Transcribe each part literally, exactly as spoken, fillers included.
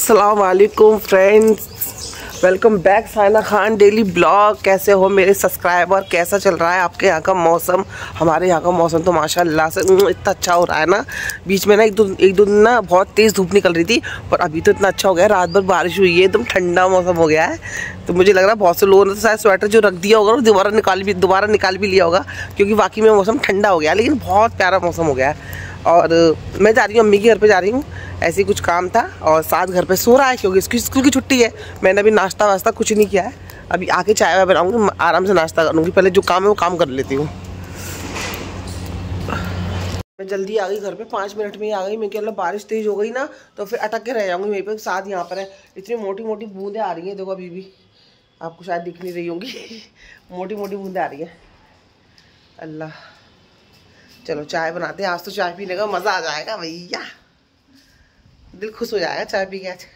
अस्सलाम वालेकुम friends, welcome back Saina Khan daily blog. कैसे हो मेरे सब्सक्राइबर? कैसा चल रहा है आपके यहाँ का मौसम? हमारे यहाँ का मौसम तो माशाल्लाह से इतना अच्छा हो रहा है ना। बीच में ना एक दो एक दो दिन ना बहुत तेज़ धूप निकल रही थी, पर अभी तो इतना अच्छा हो गया। रात भर बारिश हुई है, एकदम ठंडा मौसम हो गया है। तो मुझे लग रहा है बहुत से लोगों ने तो शायद स्वेटर जो रख दिया होगा और दोबारा निकाल भी दोबारा निकाल भी लिया होगा, क्योंकि वाकई में मौसम ठंडा हो गया। लेकिन बहुत प्यारा मौसम हो गया है। और मैं जा रही हूँ अम्मी के घर पे जा रही हूँ, ऐसे ही कुछ काम था। और साथ घर पे सो रहा है क्योंकि इसकी स्कूल की छुट्टी है। मैंने अभी नाश्ता वास्ता कुछ नहीं किया है, अभी आके चाय वाय बनाऊँगी, आराम से नाश्ता करूँगी। पहले जो काम है वो काम कर लेती हूँ। मैं जल्दी आ गई घर पे, पाँच मिनट में ही आ गई। मैं क्या बारिश तेज़ हो गई ना तो फिर अटक के रह जाऊँगी वहीं पर। साथ यहाँ पर है, इतनी मोटी मोटी बूंदें आ रही हैं, देखो अभी भी आपको शायद दिख नहीं रही होंगी। मोटी मोटी बूंदें आ रही हैं। अल्लाह, चलो चाय बनाते हैं। आज तो चाय पीने का मज़ा आ जाएगा भैया, दिल खुश हो जाएगा चाय पी के आज।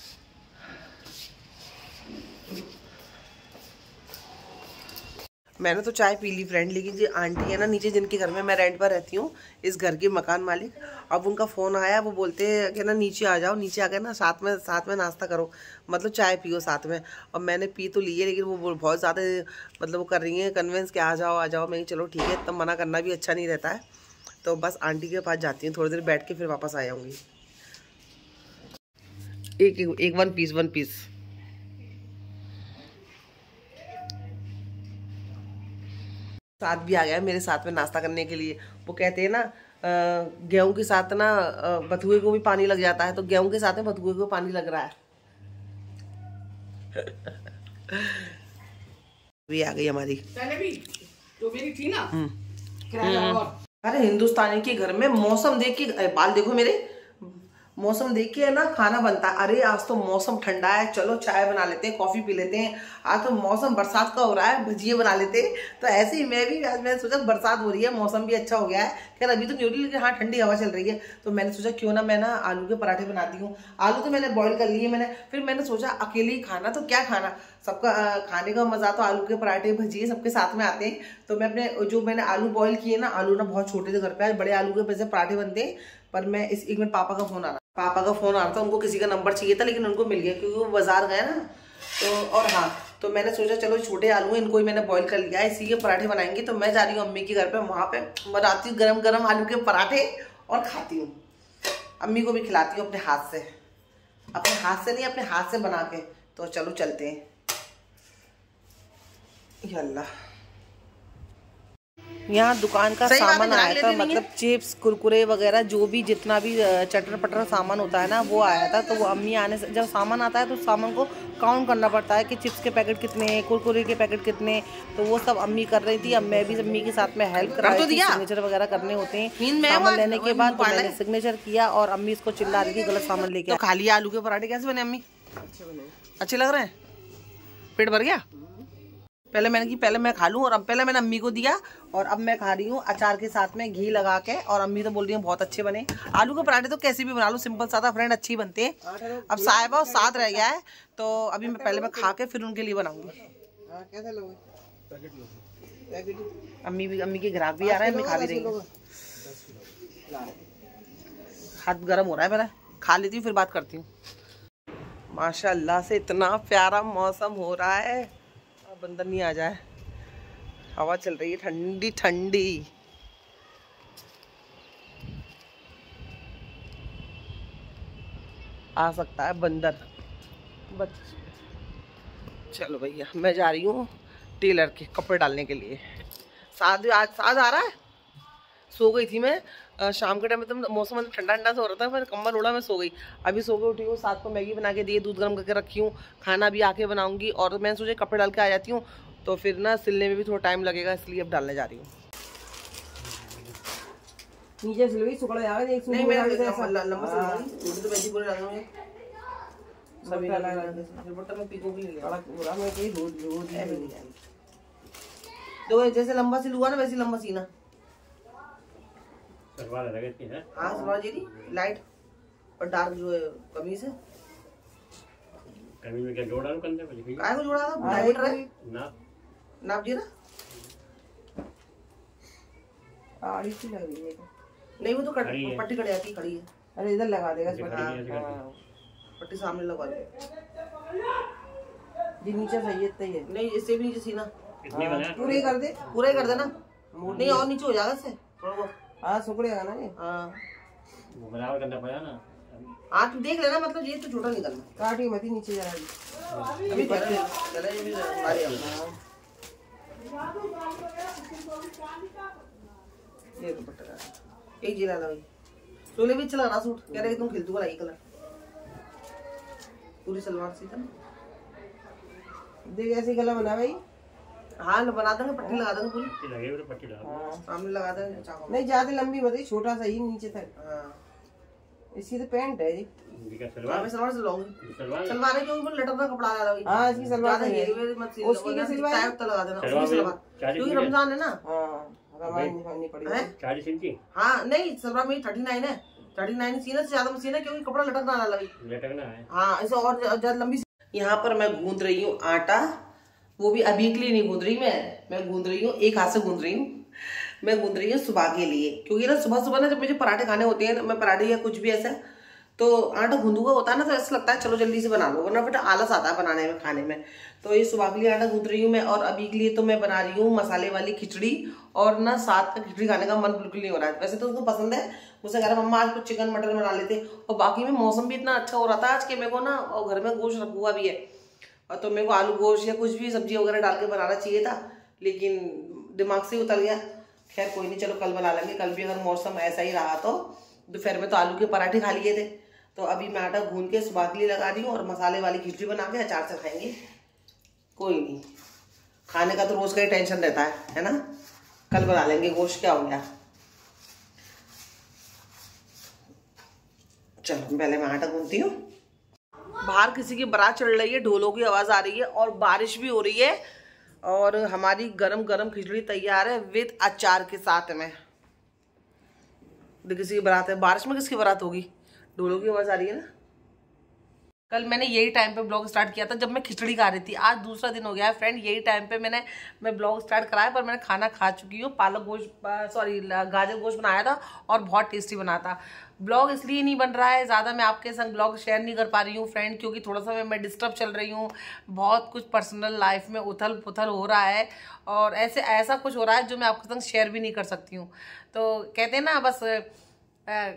मैंने तो चाय पी ली फ्रेंड, लेकिन जो आंटी है ना नीचे, जिनके घर में मैं रेंट पर रहती हूँ, इस घर के मकान मालिक, अब उनका फ़ोन आया। वो बोलते हैं कि ना नीचे आ जाओ, नीचे आ गए ना साथ में साथ में नाश्ता करो, मतलब चाय पियो साथ में। और मैंने पी तो ली है, लेकिन वो बहुत ज़्यादा मतलब वो कर रही हैं कन्विंस कि आ जाओ आ जाओ। मैं चलो ठीक है, तब मना करना भी अच्छा नहीं रहता है। तो बस आंटी के पास जाती हूँ, थोड़ी देर बैठ के फिर वापस आ जाऊँगी। एक एक, एक वन पीस वन पीस साथ भी आ गया मेरे साथ में नाश्ता करने के लिए। वो कहते हैं ना गेहूं के साथ ना बथुए को भी पानी लग जाता है, तो गेहूं के साथ में बथुए को पानी लग रहा है। भी आ गई हमारी, पहले भी जो मेरी थी ना। अरे हिंदुस्तानी के घर में मौसम देख के, बाल देखो मेरे, मौसम देख के है ना खाना बनता है। अरे आज तो मौसम ठंडा है, चलो चाय बना लेते हैं, कॉफी पी लेते हैं। आज तो मौसम बरसात का हो रहा है, भजिए बना लेते हैं। तो ऐसे ही मैं भी आज मैंने सोचा बरसात हो रही है, मौसम भी अच्छा हो गया है। खैर अभी तो नहीं हो रही, लेकिन हाँ ठंडी हवा चल रही है। तो मैंने सोचा क्यों ना मैं ना आलू के पराठे बनाती हूँ। आलू तो मैंने बॉईल कर लिए मैंने। फिर मैंने सोचा अकेले ही खाना तो क्या खाना, सबका खाने का मजा तो आलू के पराठे भजिए सबके साथ में आते हैं। तो मैं अपने जो मैंने आलू बॉईल किए ना, आलू ना बहुत छोटे थे घर पे, बड़े आलू के वैसे पराठे बनते हैं। पर मैं इस एक मिनट, पापा का फोन आ रहा पापा का फोन आ रहा था, उनको किसी का नंबर चाहिए था, लेकिन उनको मिल गया क्योंकि वो बाजार गए ना। तो और हाँ, तो मैंने सोचा चलो छोटे आलू हैं, इनको ही मैंने बॉईल कर लिया है, इसी के पराठे बनाएंगे। तो मैं जा रही हूँ अम्मी के घर पे, वहाँ पे बनाती हूँ गरम गरम आलू के पराठे और खाती हूँ। अम्मी को भी खिलाती हूँ अपने हाथ से, अपने हाथ से नहीं अपने हाथ से बना के। तो चलो चलते हैं। या अल्लाह, यहाँ दुकान का सामान आया था, मतलब चिप्स कुरकुरे वगैरह जो भी जितना भी चटर पटर सामान होता है ना, वो आया था। तो वो अम्मी आने से, जब सामान आता है तो सामान को काउंट करना पड़ता है कि चिप्स के पैकेट कितने हैं, कुरकुरे के पैकेट कितने। तो वो सब अम्मी कर रही थी, अब मैं भी अम्मी के साथ में हेल्प करा रही थी। सिग्नेचर वगैरह करने होते हैं सामान लेने के बाद, तो मैंने सिग्नेचर किया और अम्मी इसको चिल्ला रही थी गलत सामान लेके। खा लिया आलू के पराठे। कैसे बने अम्मी? अच्छे बने, अच्छे लग रहे हैं, पेट भर गया। पहले मैंने की पहले मैं खा लूँ, और अब पहले मैंने अम्मी को दिया और अब मैं खा रही हूँ अचार के साथ में घी लगा के। और अम्मी तो बोल रही है बहुत अच्छे बने। आलू के पराठे तो कैसे भी बना लो, सिंपल सादा फ्रेंड, अच्छी बनते हैं। अब साहिबा और साथ रह गया है, तो अभी मैं पहले मैं खा के फिर उनके लिए बनाऊंगी। अम्मी भी, अम्मी के ग्राहक भी आ रहे हैं, मैं खा भी रही हूँ। हाथ गर्म हो रहा है, मेरा खा लेती हूँ फिर बात करती हूँ। माशाल्लाह से इतना प्यारा मौसम हो रहा है, बंदर नहीं आ जाए। हवा चल रही है ठंडी ठंडी। आ सकता है बंदर। बच चलो भैया, मैं जा रही हूँ टेलर के कपड़े डालने के लिए। साथ आज साथ आ रहा है। सो गई थी मैं शाम के टाइम में, तो मौसम ठंडा ठंडा सा हो रहा था, मैं कंबल ओढ़ा मैं सो गई। अभी सो के उठी हूँ, साथ को मैगी बना के दिए, दूध गर्म करके रखी हूँ, खाना भी आके बनाऊंगी। और मैंने सोचा कपड़े डाल के आ जाती हूँ, तो फिर ना सिलने में भी थोड़ा टाइम लगेगा, इसलिए अब डालने जा रही हूँ। नीचे सिलवी सुकड़ जाएगा, एक नहीं मेरा लंबा सिलवाऊंगी, तो वैसे पूरे डाल दूंगी सभी लगा के बट्टा में पीको भी ले बड़ा पूरा मैं कहीं रोज रोज नहीं जाएगी। तो जैसे लंबा सिलुआ ना वैसे लंबा सीना। सलवार लगे थी है, हां सलवार जी लाइट और डार्क जो है कमीज है। कमीज में क्या जोड़ा डालूं कंधे पे? लिखी काय को जोड़ा था लाइट रहे नाप नाप जी ना आड़ी सी लग रही है। नहीं वो तो कट पट्टी कट जाती खड़ी है। अरे इधर लगा देगा इसमें। पट्टी सामने लगवा दे जी, नीचे सही है, इतना ही है। नहीं इससे भी नीचे सीना पूरे ही कर दे, पूरा ही कर देना, नहीं और नीचे हो जाएगा इससे थोड़ा बहुत। हाँ सुकड़ेगा ना ये, हाँ बराबर करना पड़ेगा ना। हाँ तू देख लेना, मतलब ये तो छोटा निकलना, काटी मत ही नीचे जा रहा है अभी चले चले ये भी हमारे ये तो पट्टा एक जिला ला भाई, सोले भी चला रहा सूट कह रहे तुम खिल दूंगा, कलर पूरी सलवार सी था देख ऐसी गला बना भाई। हाँ बना देंगे, पट्टी लगा देंगे पूरी, लगे तो पट्टी लगा, हाँ सामने लगा देंगे, नहीं ज्यादा लंबी बताइए, छोटा सा ही नीचे तक। हाँ इसी तो पैंट है जी, सलवार सलवार से लाऊंगी, सलवार सलवार है क्योंकि लटकता कपड़ा आ रहा है। हाँ इसकी सलवार है, उसकी क्या सलवार है, तो लगा देना उसकी सलवार, क्योंकि रमजान है ना। हाँ रमजान निकालनी पड़ेगी चालीस इंच की। हाँ नहीं सलवार मेरी थर्टी नाइन है, थर्टी नाइन सीने से ज्यादा मशीन है क्योंकि कपड़ा लटकना आ लगी, लटकना है। हाँ इसे और ज्यादा लंबी। यहाँ पर मैं गूंद रही हूँ आटा, वो भी अभी के लिए नहीं गूंद रही मैं मैं गूंद रही हूँ एक हाथ से गूंद रही हूँ, मैं गूंद रही हूँ सुबह के लिए, क्योंकि ना सुबह सुबह ना जब मुझे पराठे खाने होते हैं, मैं पराठे या कुछ भी ऐसा तो आटा गूंदूगा होता है ना, तो ऐसा लगता है चलो जल्दी से बना लो, वरना फिर आलस आता है बनाने में खाने में। तो ये सुबह के लिए आटा गूंद रही हूँ मैं, और अभी के लिए तो मैं बना रही हूँ मसाले वाली खिचड़ी, और ना साथ का खिचड़ी खाने का मन बिल्कुल नहीं हो रहा है। वैसे तो उसको पसंद है, मुझसे कह रहा मम्मा आज कुछ चिकन मटन बना लेते, और बाकी में मौसम भी इतना अच्छा हो रहा था आज के, मेरे को ना और घर में गोश्त रखा हुआ भी है, और तो मेरे को आलू गोश्त या कुछ भी सब्जी वगैरह डाल के बनाना चाहिए था, लेकिन दिमाग से उतर गया। खैर कोई नहीं, चलो कल बना लेंगे, कल भी अगर मौसम ऐसा ही रहा तो। दोपहर में तो आलू के पराठे खा लिए थे, तो अभी मैं आटा गूंद के सुबह के लिए लगा रही हूँ, और मसाले वाली खिचड़ी बना के अचार से खाएंगे। कोई नहीं, खाने का तो रोज का ही टेंशन रहता है है ना, कल बना लेंगे गोश्त, क्या हो गया। चलो पहले मैं आटा गूंदती हूँ। बाहर किसी की बारात चल रही है, ढोलों की आवाज आ रही है, और बारिश भी हो रही है, और हमारी गरम गरम खिचड़ी तैयार है विद अचार के साथ में। किसी की बारात है, बारिश में किसकी बारात होगी, ढोलों की आवाज आ रही है ना। कल मैंने यही टाइम पे ब्लॉग स्टार्ट किया था जब मैं खिचड़ी खा रही थी, आज दूसरा दिन हो गया है फ्रेंड, यही टाइम पे मैंने मैं ब्लॉग स्टार्ट कराया, पर मैंने खाना खा चुकी हूँ। पालक गोश्त सॉरी गाजर गोश्त बनाया था, और बहुत टेस्टी बना था। ब्लॉग इसलिए नहीं बन रहा है ज़्यादा, मैं आपके संग ब्लॉग शेयर नहीं कर पा रही हूँ फ्रेंड, क्योंकि थोड़ा सा मैं, मैं डिस्टर्ब चल रही हूँ, बहुत कुछ पर्सनल लाइफ में उथल पुथल हो रहा है, और ऐसे ऐसा कुछ हो रहा है जो मैं आपके संग शेयर भी नहीं कर सकती हूँ। तो कहते हैं ना बस आ,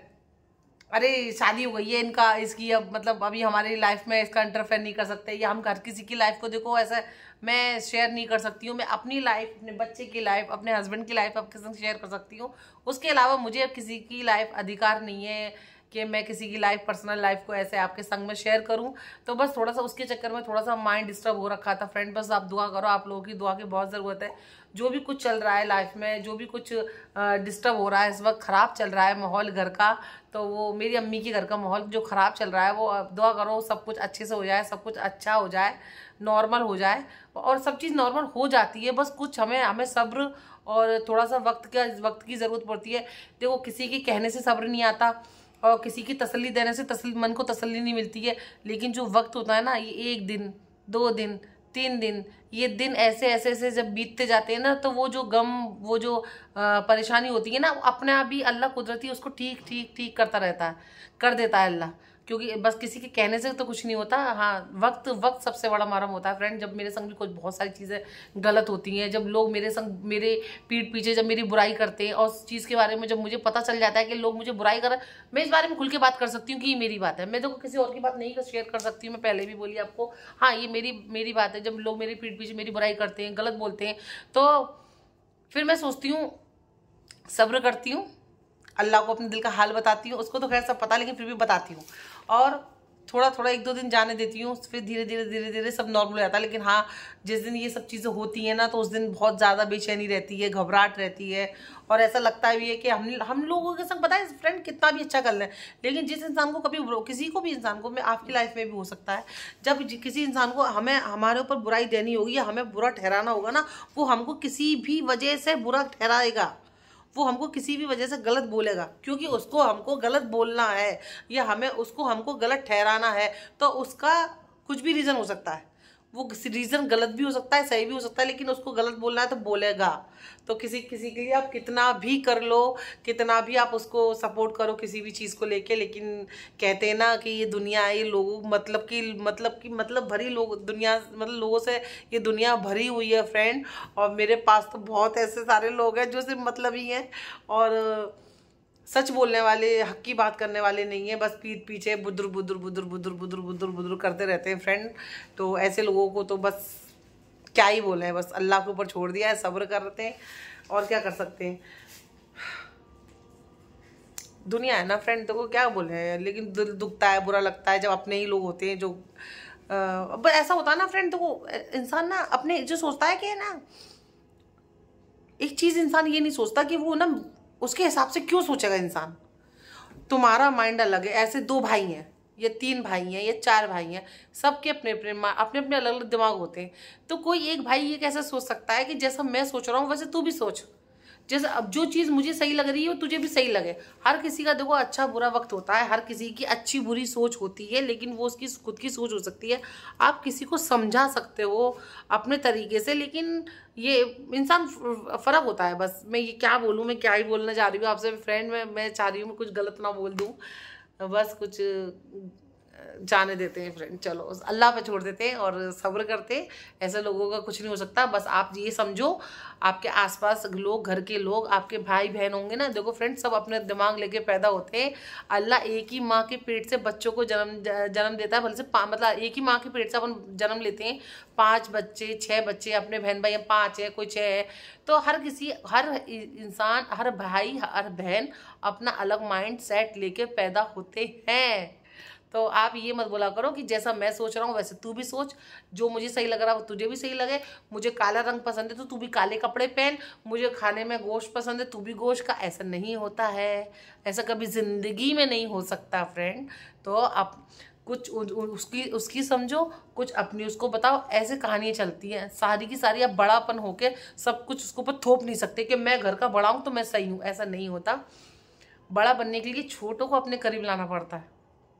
अरे शादी हो गई है इनका, इसकी अब मतलब अभी हमारी लाइफ में इसका इंटरफेयर नहीं कर सकते, या हम हर किसी की लाइफ को देखो ऐसा मैं शेयर नहीं कर सकती हूँ। मैं अपनी लाइफ, अपने बच्चे की लाइफ, अपने हस्बैंड की लाइफ आपके संग शेयर कर सकती हूँ, उसके अलावा मुझे किसी की लाइफ अधिकार नहीं है कि मैं किसी की लाइफ, पर्सनल लाइफ को ऐसे आपके संग में शेयर करूं। तो बस थोड़ा सा उसके चक्कर में थोड़ा सा माइंड डिस्टर्ब हो रखा था फ्रेंड। बस आप दुआ करो, आप लोगों की दुआ की बहुत ज़रूरत है। जो भी कुछ चल रहा है लाइफ में, जो भी कुछ डिस्टर्ब हो रहा है इस वक्त, ख़राब चल रहा है माहौल घर का, तो वो मेरी अम्मी के घर का माहौल जो ख़राब चल रहा है, वो दुआ करो सब कुछ अच्छे से हो जाए, सब कुछ अच्छा हो जाए, नॉर्मल हो जाए। और सब चीज़ नॉर्मल हो जाती है, बस कुछ हमें हमें सब्र और थोड़ा सा वक्त का वक्त की ज़रूरत पड़ती है। देखो किसी के कहने से सब्र नहीं आता, और किसी की तसल्ली देने से तसल्ली, मन को तसल्ली नहीं मिलती है। लेकिन जो वक्त होता है ना, ये एक दिन, दो दिन, तीन दिन, ये दिन ऐसे ऐसे ऐसे जब बीतते जाते हैं ना, तो वो जो गम, वो जो परेशानी होती है ना, अपने आप ही अल्लाह कुदरती उसको ठीक ठीक ठीक करता रहता है, कर देता है अल्लाह। क्योंकि बस किसी के कहने से तो कुछ नहीं होता। हाँ, वक्त वक्त सबसे बड़ा मरहम होता है फ्रेंड। जब मेरे संग भी कुछ बहुत सारी चीज़ें गलत होती हैं, जब लोग मेरे संग, मेरे पीठ पीछे जब मेरी बुराई करते हैं, और उस चीज़ के बारे में जब मुझे पता चल जाता है कि लोग मुझे बुराई कर रहे हैं, मैं इस बारे में खुल के बात कर सकती हूँ कि ये मेरी बात है। मैं देखो किसी और की बात नहीं शेयर कर सकती हूँ, मैं पहले भी बोली आपको। हाँ, ये मेरी मेरी बात है। जब लोग मेरे पीठ पीछे मेरी बुराई करते हैं, गलत बोलते हैं, तो फिर मैं सोचती हूँ, सब्र करती हूँ, अल्लाह को अपने दिल का हाल बताती हूँ। उसको तो खैर सब पता, लेकिन फिर भी बताती हूँ, और थोड़ा थोड़ा एक दो दिन जाने देती हूँ, फिर धीरे धीरे धीरे धीरे सब नॉर्मल हो जाता है। लेकिन हाँ, जिस दिन ये सब चीज़ें होती हैं ना, तो उस दिन बहुत ज़्यादा बेचैनी रहती है, घबराहट रहती है, और ऐसा लगता भी है कि हम हम लोगों के संग पता है फ्रेंड कितना भी अच्छा कर लें, लेकिन जिस इंसान को कभी, किसी को भी इंसान को, मैं आपकी लाइफ में भी हो सकता है, जब किसी इंसान को हमें हमारे ऊपर बुराई देनी होगी या हमें बुरा ठहराना होगा ना, वो हमको किसी भी वजह से बुरा ठहराएगा, वो हमको किसी भी वजह से गलत बोलेगा, क्योंकि उसको हमको गलत बोलना है या हमें उसको हमको गलत ठहराना है, तो उसका कुछ भी रीज़न हो सकता है। वो रीज़न गलत भी हो सकता है, सही भी हो सकता है, लेकिन उसको गलत बोलना है तो बोलेगा। तो किसी किसी के लिए आप कितना भी कर लो, कितना भी आप उसको सपोर्ट करो किसी भी चीज़ को लेके, लेकिन कहते हैं ना कि ये दुनिया है, ये लोगों मतलब कि मतलब कि मतलब भरी लोग दुनिया मतलब लोगों से ये दुनिया भरी हुई है फ्रेंड। और मेरे पास तो बहुत ऐसे सारे लोग हैं जो सिर्फ मतलब ही हैं और सच बोलने वाले, हक की बात करने वाले नहीं है, बस पीठ पीछे बुदुर बुदुर बुदुर बुदुर बुदुर बुदुर बुदुर करते रहते हैं फ्रेंड। तो ऐसे लोगों को तो बस क्या ही बोले, बस अल्लाह के ऊपर छोड़ दिया है, सब्र करते हैं और क्या कर सकते हैं। दुनिया है ना फ्रेंड, तो को क्या बोले, लेकिन दिल दुखता है, बुरा लगता है जब अपने ही लोग होते हैं जो अब ऐसा होता है ना फ्रेंड। तो इंसान ना अपने जो सोचता है कि ना, एक चीज़ इंसान ये नहीं सोचता कि वो ना उसके हिसाब से क्यों सोचेगा इंसान। तुम्हारा माइंड अलग है। ऐसे दो भाई हैं, ये तीन भाई हैं, ये चार भाई हैं, सबके अपने अपने अपने अपने अलग अलग दिमाग होते हैं। तो कोई एक भाई ये कैसे सोच सकता है कि जैसा मैं सोच रहा हूँ वैसे तू भी सोच, जैसे अब जो चीज़ मुझे सही लग रही है वो तुझे भी सही लगे। हर किसी का देखो अच्छा बुरा वक्त होता है, हर किसी की अच्छी बुरी सोच होती है, लेकिन वो उसकी खुद की सोच हो सकती है। आप किसी को समझा सकते हो अपने तरीके से, लेकिन ये इंसान फ़र्क होता है। बस मैं ये क्या बोलूँ, मैं क्या ही बोलना चाह रही हूँ आपसे फ्रेंड। मैं मैं चाह रही हूँ मैं कुछ गलत ना बोल दूँ, बस कुछ जाने देते हैं फ्रेंड, चलो अल्लाह पे छोड़ देते हैं और सब्र करते हैं। ऐसे लोगों का कुछ नहीं हो सकता। बस आप ये समझो, आपके आसपास लोग, घर के लोग, आपके भाई बहन होंगे ना, देखो फ्रेंड सब अपने दिमाग लेके पैदा होते हैं। अल्लाह एक ही माँ के पेट से बच्चों को जन्म जन्म देता है, भले से मतलब एक ही माँ के पेट से अपन जन्म लेते हैं, पाँच बच्चे छः बच्चे, अपने बहन भाई पाँच है, कोई छः है। तो हर किसी हर इंसान, हर भाई हर बहन अपना अलग माइंड सेट लेके पैदा होते हैं। तो आप ये मत बोला करो कि जैसा मैं सोच रहा हूँ वैसे तू भी सोच, जो मुझे सही लग रहा है वो तुझे भी सही लगे। मुझे काला रंग पसंद है तो तू भी काले कपड़े पहन, मुझे खाने में गोश्त पसंद है तू भी गोश्त का। ऐसा नहीं होता है, ऐसा कभी ज़िंदगी में नहीं हो सकता फ्रेंड। तो आप कुछ उसकी उसकी समझो, कुछ अपनी उसको बताओ। ऐसे कहानियाँ चलती हैं सारी की सारी। आप बड़ापन होके सब कुछ उसको ऊपर थोप नहीं सकते कि मैं घर का बड़ा हूँ तो मैं सही हूँ, ऐसा नहीं होता। बड़ा बनने के लिए छोटों को अपने करीब लाना पड़ता है,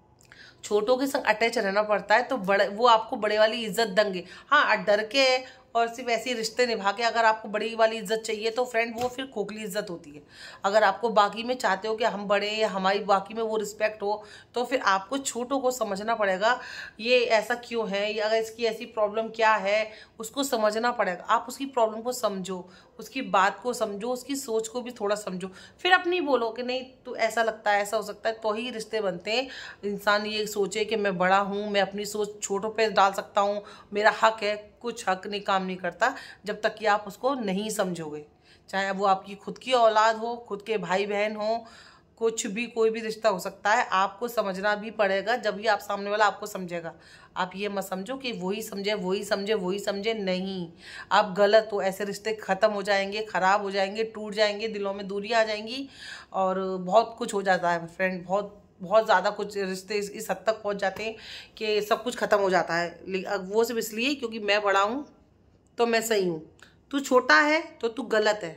छोटों के संग अटैच रहना पड़ता है, तो बड़े वो आपको बड़े वाली इज्जत देंगे। हाँ डर के और सिर्फ ऐसे रिश्ते निभा के अगर आपको बड़ी वाली इज्जत चाहिए तो फ्रेंड वो फिर खोखली इज्जत होती है। अगर आपको बाकी में चाहते हो कि हम बड़े या हमारी बाकी में वो रिस्पेक्ट हो, तो फिर आपको छोटों को समझना पड़ेगा ये ऐसा क्यों है, या अगर इसकी ऐसी प्रॉब्लम क्या है उसको समझना पड़ेगा। आप उसकी प्रॉब्लम को समझो, उसकी बात को समझो, उसकी सोच को भी थोड़ा समझो, फिर अपनी बोलो कि नहीं तो ऐसा लगता है ऐसा हो सकता है, तो ही रिश्ते बनते हैं। इंसान ये सोचे कि मैं बड़ा हूँ, मैं अपनी सोच छोटों पे डाल सकता हूँ, मेरा हक है। कुछ हक नहीं काम नहीं करता जब तक कि आप उसको नहीं समझोगे। चाहे वो आपकी खुद की औलाद हो, खुद के भाई बहन हो, कुछ भी कोई भी रिश्ता हो सकता है, आपको समझना भी पड़ेगा जब भी आप सामने वाला आपको समझेगा। आप ये मत समझो कि वही समझे वही समझे वही समझे, नहीं, आप गलत हो। ऐसे रिश्ते ख़त्म हो जाएंगे, ख़राब हो जाएंगे, टूट जाएंगे, दिलों में दूरियां आ जाएंगी और बहुत कुछ हो जाता है फ्रेंड। बहुत बहुत ज़्यादा कुछ रिश्ते इस, इस हद तक पहुंच जाते हैं कि सब कुछ ख़त्म हो जाता है। वो सिर्फ इसलिए क्योंकि मैं बड़ा हूँ तो मैं सही हूँ, तू छोटा है तो तू गलत है,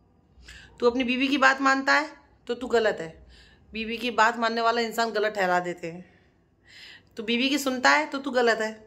तू अपनी बीवी की बात मानता है तो तू गलत है। बीवी की बात मानने वाला इंसान गलत ठहरा देते हैं। तो बीवी की सुनता है तो तू गलत है।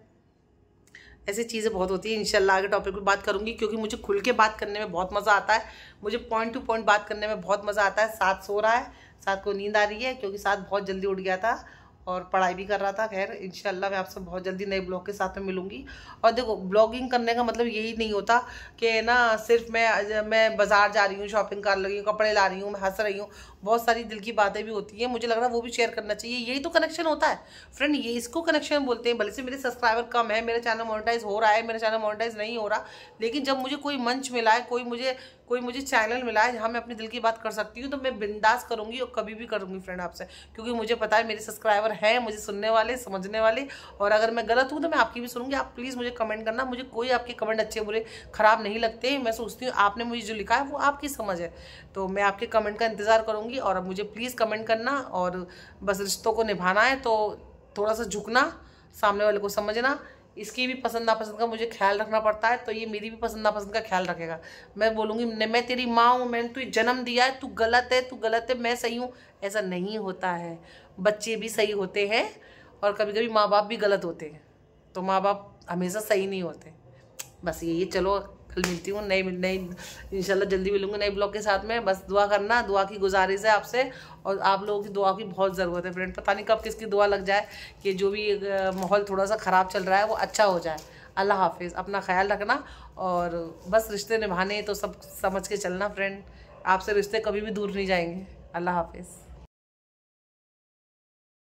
ऐसी चीज़ें बहुत होती है। इंशाल्लाह आगे टॉपिक पर बात करूंगी, क्योंकि मुझे खुल के बात करने में बहुत मज़ा आता है, मुझे पॉइंट टू पॉइंट बात करने में बहुत मज़ा आता है। साथ सो रहा है, साथ को नींद आ रही है क्योंकि साथ बहुत जल्दी उठ गया था और पढ़ाई भी कर रहा था। खैर इंशाल्लाह मैं आपसे बहुत जल्दी नए ब्लॉग के साथ में मिलूंगी। और देखो ब्लॉगिंग करने का मतलब यही नहीं होता कि ना सिर्फ मैं मैं बाज़ार जा रही हूँ, शॉपिंग कर रही हूँ, कपड़े ला रही हूँ, मैं हंस रही हूँ। बहुत सारी दिल की बातें भी होती हैं, मुझे लग रहा है वो भी शेयर करना चाहिए। यही तो कनेक्शन होता है फ्रेंड, ये इसको कनेक्शन बोलते हैं। भले से मेरे सब्सक्राइबर कम है, मेरा चैनल मोनेटाइज हो रहा है, मेरा चैनल मोनेटाइज नहीं हो रहा, लेकिन जब मुझे कोई मंच मिला है, कोई मुझे कोई मुझे चैनल मिला है जहाँ मैं अपने दिल की बात कर सकती हूँ, तो मैं बिंदास करूँगी और कभी भी करूँगी फ्रेंड आपसे, क्योंकि मुझे पता है मेरे सब्सक्राइबर हैं, मुझे सुनने वाले, समझने वाले। और अगर मैं गलत हूँ तो मैं आपकी भी सुनूंगी। आप प्लीज़ मुझे कमेंट करना, मुझे कोई आपके कमेंट अच्छे बुरे ख़राब नहीं लगते। मैं सोचती हूँ आपने मुझे जो लिखा है वो आपकी समझ है, तो मैं आपके कमेंट का इंतज़ार करूँगी। और अब मुझे प्लीज़ कमेंट करना, और बस रिश्तों को निभाना है तो थोड़ा सा झुकना, सामने वाले को समझना, इसकी भी पसंद नापसंद का मुझे ख्याल रखना पड़ता है, तो ये मेरी भी पसंद नापसंद का ख्याल रखेगा। मैं बोलूँगी मैं तेरी माँ हूँ, मैंने तुझे जन्म दिया है, तू गलत है, तू गलत है, मैं सही हूँ, ऐसा नहीं होता है। बच्चे भी सही होते हैं और कभी कभी माँ बाप भी गलत होते हैं। तो माँ बाप हमेशा सही नहीं होते। बस यही, चलो कल मिलती हूँ नई नई इंशाल्लाह जल्दी मिलूंगी नई ब्लॉग के साथ में। बस दुआ करना, दुआ की गुजारिश है आपसे, और आप लोगों की दुआ की बहुत ज़रूरत है फ्रेंड। पता नहीं कब किसकी दुआ लग जाए कि जो भी माहौल थोड़ा सा ख़राब चल रहा है वो अच्छा हो जाए। अल्लाह हाफिज़, अपना ख्याल रखना, और बस रिश्ते निभाने तो सब समझ के चलना फ्रेंड। आपसे रिश्ते कभी भी दूर नहीं जाएंगे। अल्लाह हाफिज़।